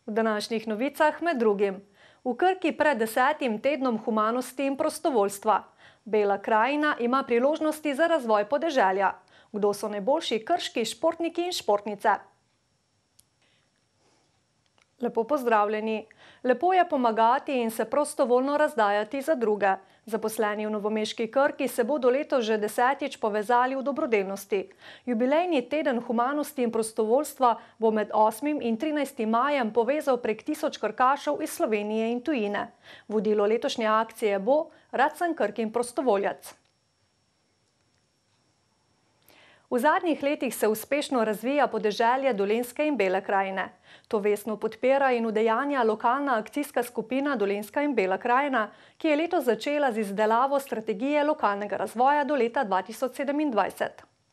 V današnjih novicah med drugim. V Krki pred 10. tednom humanosti in prostovoljstva. Bela krajina ima priložnosti za razvoj podeželja. Kdo so najboljši krški športniki in športnice? Lepo pozdravljeni. Lepo je pomagati in se prostovoljno razdajati za druge. Zaposleni v novomeški Krki se bodo letos že 10. povezali v dobrodelnosti. Jubilejni teden humanosti in prostovoljstva bo med 8. in 13. majem povezal prek 1000 krkašev iz Slovenije in tujine. Vodilo letošnje akcije bo Rad sem Krkin prostovoljac. V zadnjih letih se uspešno razvija podeželje Dolenjske in Bele krajine. To vestno podpira in udejanja lokalna akcijska skupina Dolenjska in Bela krajina, ki je letos začela z izdelavo strategije lokalnega razvoja do leta 2027.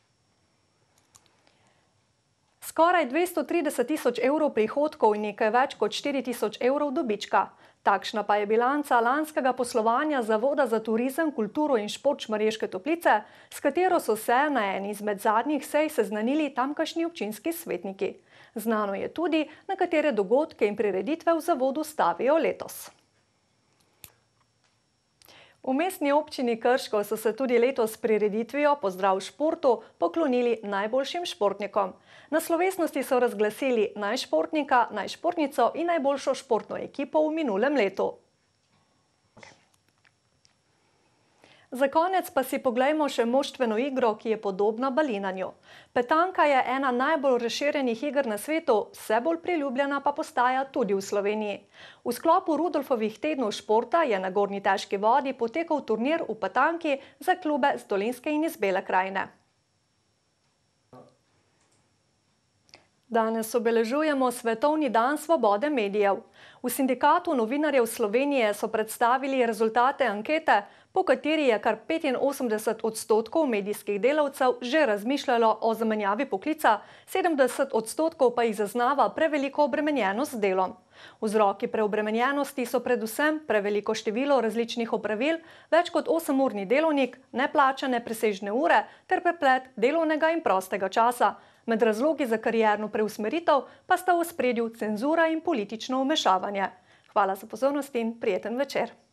Skoraj 230 tisoč evrov prihodkov in nekaj več kot 4 tisoč evrov dobička. Takšna pa je bilanca lanskega poslovanja Zavoda za turizem, kulturo in šport Šmarješke Toplice, s katero so se na eni izmed zadnjih sej seznanili tamkajšnji občinski svetniki. Znano je tudi, na katere dogodke in prireditve v zavodu stavijo letos. V mestni občini Krško so se tudi letos s prireditvijo Pozdrav športu poklonili najboljšim športnikom. Na slovesnosti so razglasili najšportnika, najšportnico in najboljšo športno ekipo v minulem letu. Za konec pa si poglejmo še moštveno igro, ki je podobna balinanju. Petanka je ena najbolj razširjenih iger na svetu, vse bolj priljubljena pa postaja tudi v Sloveniji. V sklopu Rudolfovih tednov športa je na Gornji težki vodi potekal turnir v petanki za klube z Dolenjske in iz Bele krajine. Danes obeležujemo Svetovni dan svobode medijev. V Sindikatu novinarjev Slovenije so predstavili rezultate ankete, po kateri je kar 85% medijskih delavcev že razmišljalo o zamenjavi poklica, 70% pa jih zaznava preveliko obremenjenost z delom. Vzroki preobremenjenosti so predvsem preveliko število različnih opravil, več kot 8-urni delovnik, neplačane presežne ure ter preplet delovnega in prostega časa. Med razlogi za karierno preusmeritev pa sta v ospredju cenzura in politično vmešavanje. Hvala za pozornost in prijeten večer.